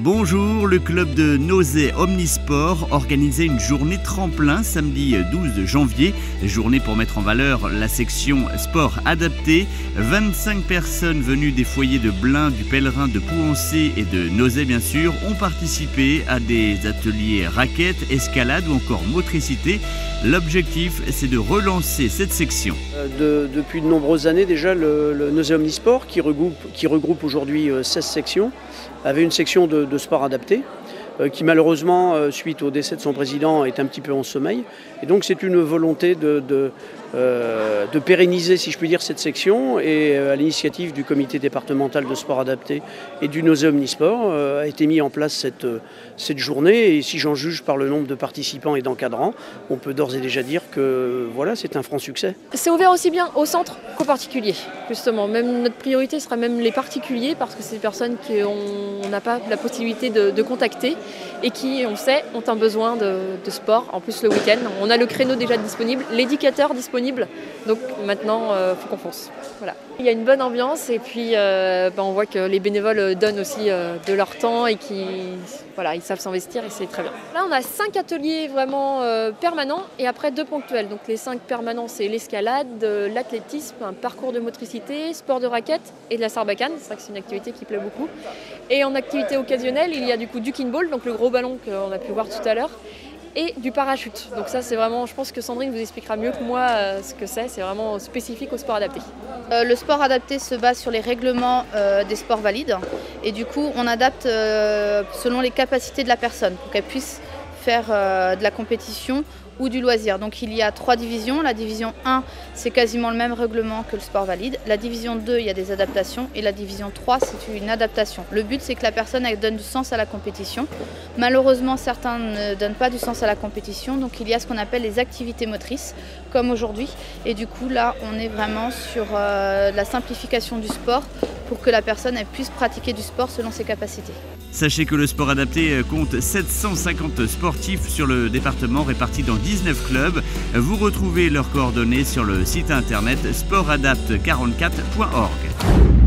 Bonjour, le club de Nozay Omnisport organisait une journée tremplin samedi 12 janvier. Journée pour mettre en valeur la section sport adapté. 25 personnes venues des foyers de Blain, du Pèlerin, de Pouancé et de Nozay bien sûr ont participé à des ateliers raquettes, escalade ou encore motricité. L'objectif, c'est de relancer cette section. Depuis de nombreuses années déjà, le Nozay Omnisport, qui regroupe aujourd'hui 16 sections, avait une section de sport adapté, qui malheureusement, suite au décès de son président, est un petit peu en sommeil. Et donc c'est une volonté de pérenniser, si je puis dire, cette section, et à l'initiative du comité départemental de sport adapté et du Nozay Omnisport a été mis en place cette journée. Et si j'en juge par le nombre de participants et d'encadrants, on peut d'ores et déjà dire que voilà, c'est un franc succès. C'est ouvert aussi bien au centre qu'aux particuliers, justement. Même notre priorité sera même les particuliers, parce que c'est des personnes qu'on n'a pas la possibilité de contacter et qui, on sait, ont un besoin de sport. En plus le week-end, on a le créneau déjà disponible, l'éducateur disponible, donc maintenant il faut qu'on fonce. Voilà. Il y a une bonne ambiance et puis on voit que les bénévoles donnent aussi de leur temps et ils savent s'investir et c'est très bien. Là on a 5 ateliers vraiment permanents et après 2 ponctuels. Donc les 5 permanents, c'est l'escalade, l'athlétisme, un parcours de motricité, sport de raquette et de la sarbacane. C'est vrai que c'est une activité qui plaît beaucoup. Et en activité occasionnelle, il y a du coup du kinball, donc le gros ballon qu'on a pu voir tout à l'heure, et du parachute. Donc ça c'est vraiment, je pense que Sandrine vous expliquera mieux que moi ce que c'est vraiment spécifique au sport adapté. Le sport adapté se base sur les règlements des sports valides et du coup on adapte selon les capacités de la personne pour qu'elle puisse faire de la compétition ou du loisir. Donc il y a 3 divisions. La division 1, c'est quasiment le même règlement que le sport valide. La division 2, il y a des adaptations. Et la division 3, c'est une adaptation. Le but, c'est que la personne elle donne du sens à la compétition. Malheureusement, certains ne donnent pas du sens à la compétition. Donc il y a ce qu'on appelle les activités motrices, comme aujourd'hui. Et du coup, là, on est vraiment sur la simplification du sport pour que la personne elle puisse pratiquer du sport selon ses capacités. Sachez que le sport adapté compte 750 sportifs sur le département répartis dans 19 clubs. Vous retrouvez leurs coordonnées sur le site internet sportadapt44.org.